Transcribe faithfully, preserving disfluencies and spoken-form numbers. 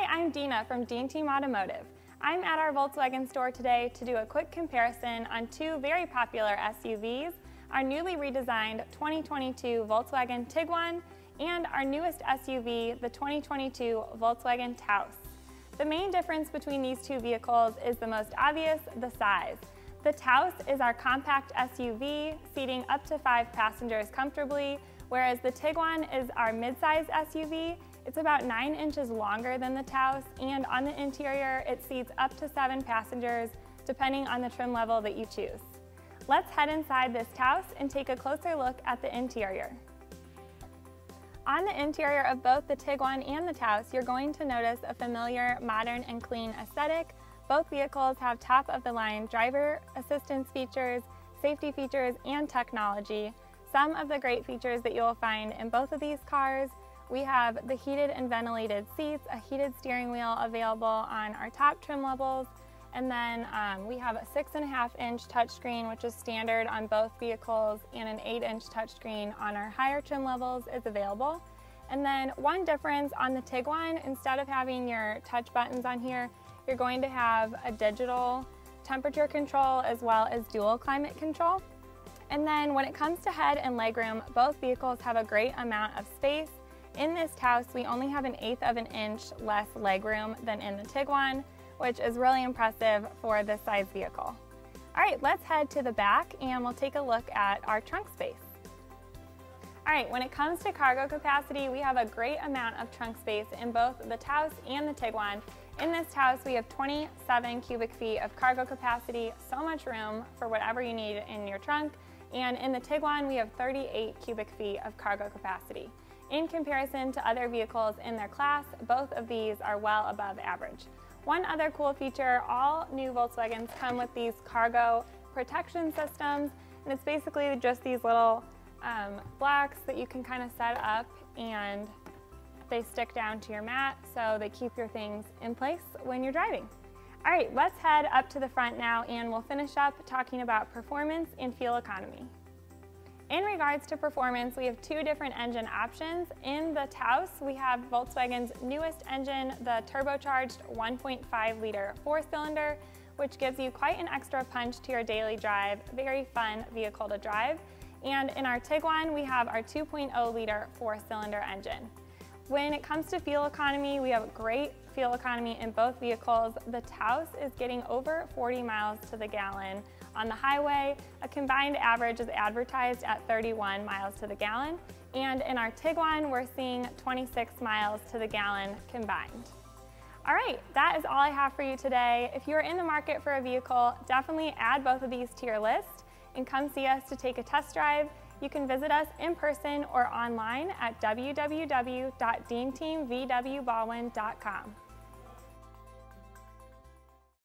I'm Dina from Dean Team Automotive. I'm at our Volkswagen store today to do a quick comparison on two very popular S U Vs, our newly redesigned twenty twenty-two Volkswagen Tiguan and our newest S U V, the twenty twenty-two Volkswagen Taos. The main difference between these two vehicles is the most obvious, the size. The Taos is our compact S U V, seating up to five passengers comfortably, whereas the Tiguan is our midsize S U V. It's about nine inches longer than the Taos, and on the interior, it seats up to seven passengers, depending on the trim level that you choose. Let's head inside this Taos and take a closer look at the interior. On the interior of both the Tiguan and the Taos, you're going to notice a familiar, modern, and clean aesthetic. Both vehicles have top-of-the-line driver assistance features, safety features, and technology. Some of the great features that you'll find in both of these cars: we have the heated and ventilated seats, a heated steering wheel available on our top trim levels, and then um, we have a six and a half inch touchscreen, which is standard on both vehicles, and an eight inch touchscreen on our higher trim levels is available. And then one difference on the Tiguan, instead of having your touch buttons on here, you're going to have a digital temperature control as well as dual climate control. And then when it comes to head and legroom, both vehicles have a great amount of space. In this Taos, we only have an eighth of an inch less legroom than in the Tiguan, which is really impressive for this size vehicle. All right, let's head to the back and we'll take a look at our trunk space. All right, when it comes to cargo capacity, we have a great amount of trunk space in both the Taos and the Tiguan. In this Taos, we have twenty-seven cubic feet of cargo capacity, so much room for whatever you need in your trunk. And in the Tiguan, we have thirty-eight cubic feet of cargo capacity. In comparison to other vehicles in their class, both of these are well above average. One other cool feature, all new Volkswagens come with these cargo protection systems, and it's basically just these little um, blocks that you can kind of set up, and they stick down to your mat so they keep your things in place when you're driving. All right, let's head up to the front now and we'll finish up talking about performance and fuel economy. In regards to performance, we have two different engine options. In the Taos, we have Volkswagen's newest engine, the turbocharged one point five liter four-cylinder, which gives you quite an extra punch to your daily drive. Very fun vehicle to drive. And in our Tiguan, we have our two point oh liter four-cylinder engine. When it comes to fuel economy, we have great fuel economy in both vehicles. The Taos is getting over forty miles to the gallon on the highway. A combined average is advertised at thirty-one miles to the gallon. And in our Tiguan, we're seeing twenty-six miles to the gallon combined. All right, that is all I have for you today. If you're in the market for a vehicle, definitely add both of these to your list and come see us to take a test drive. You can visit us in person or online at w w w dot dean team v w baldwin dot com.